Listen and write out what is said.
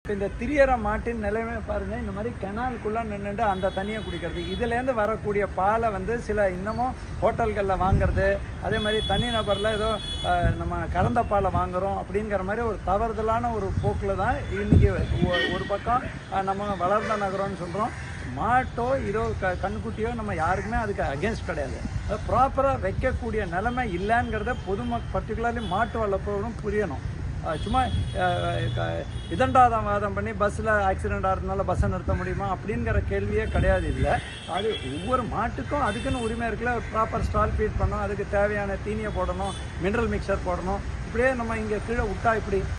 இந்த திரியற மாட்டின் நிலைமை பாருங்க, இந்த மாதிரி கெனாலுக்குள்ள நின்றுட்டு அந்த தண்ணியை குடிக்கிறது. இதுலேருந்து வரக்கூடிய பாலை வந்து சில இன்னமும் ஹோட்டல்களில் வாங்குறது, அதே மாதிரி தனி நபரில் ஏதோ நம்ம கறந்த பாலை வாங்குறோம் அப்படிங்கிற மாதிரி ஒரு தவறுதலான ஒரு போக்கில் தான் இன்னைக்கு ஒரு பக்கம் நம்ம வளர்ந்த நகரம்னு சொல்கிறோம். மாட்டோ இதோ கண்ணுக்குட்டியோ நம்ம யாருக்குமே அதுக்கு அகேன்ஸ்ட் கிடையாது. ப்ராப்பராக வைக்கக்கூடிய நிலைமை இல்லைங்கிறத பர்டிகுலர்லி மாட்டு வளர்ப்பவரும் புரியணும். சும்மா விதண்டாதவாதம் பண்ணி பஸ்ஸில் ஆக்சிடெண்ட் ஆகிறதுனால பஸ்ஸை நிறுத்த முடியுமா அப்படிங்கிற கேள்வியே கிடையாது. இல்லை, அது ஒவ்வொரு மாட்டுக்கும் அதுக்குன்னு உரிமை இருக்குல்ல. ப்ராப்பர் ஸ்டால் ஃபீட் பண்ணணும், அதுக்கு தேவையான தீனியை போடணும், மினரல் மிக்சர் போடணும். இப்படியே நம்ம இங்கே கீழே விட்டா இப்படி